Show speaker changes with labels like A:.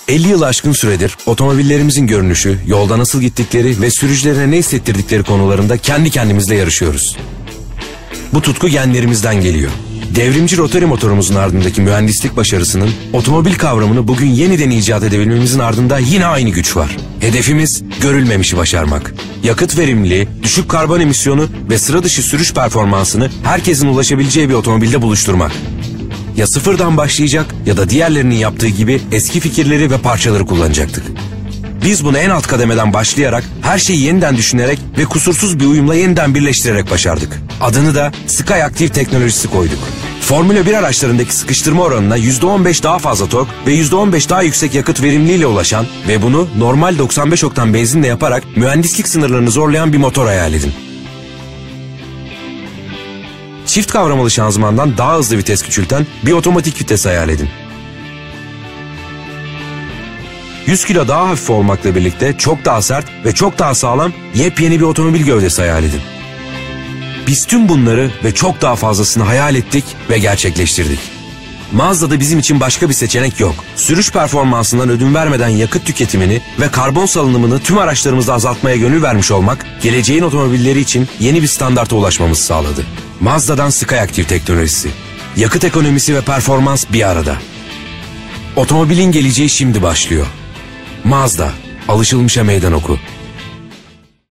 A: 50 yıl aşkın süredir otomobillerimizin görünüşü, yolda nasıl gittikleri ve sürücülerine ne hissettirdikleri konularında kendi kendimizle yarışıyoruz. Bu tutku genlerimizden geliyor. Devrimci rotary motorumuzun ardındaki mühendislik başarısının otomobil kavramını bugün yeniden icat edebilmemizin ardında yine aynı güç var. Hedefimiz görülmemişi başarmak. Yakıt verimliliği, düşük karbon emisyonu ve sıra dışı sürüş performansını herkesin ulaşabileceği bir otomobilde buluşturmak. Ya sıfırdan başlayacak ya da diğerlerinin yaptığı gibi eski fikirleri ve parçaları kullanacaktık. Biz bunu en alt kademeden başlayarak, her şeyi yeniden düşünerek ve kusursuz bir uyumla yeniden birleştirerek başardık. Adını da SkyActiv teknolojisi koyduk. Formula 1 araçlarındaki sıkıştırma oranına %15 daha fazla tork ve %15 daha yüksek yakıt verimliliğiyle ulaşan ve bunu normal 95 oktan benzinle yaparak mühendislik sınırlarını zorlayan bir motor hayal edin. Çift kavramalı şanzımandan daha hızlı vites küçülten bir otomatik vites hayal edin. 100 kilo daha hafif olmakla birlikte çok daha sert ve çok daha sağlam yepyeni bir otomobil gövdesi hayal edin. Biz tüm bunları ve çok daha fazlasını hayal ettik ve gerçekleştirdik. Mazda'da bizim için başka bir seçenek yok. Sürüş performansından ödün vermeden yakıt tüketimini ve karbon salınımını tüm araçlarımızda azaltmaya gönül vermiş olmak, geleceğin otomobilleri için yeni bir standarta ulaşmamızı sağladı. Mazda'dan SkyActiv teknolojisi. Yakıt ekonomisi ve performans bir arada. Otomobilin geleceği şimdi başlıyor. Mazda, alışılmışa meydan oku.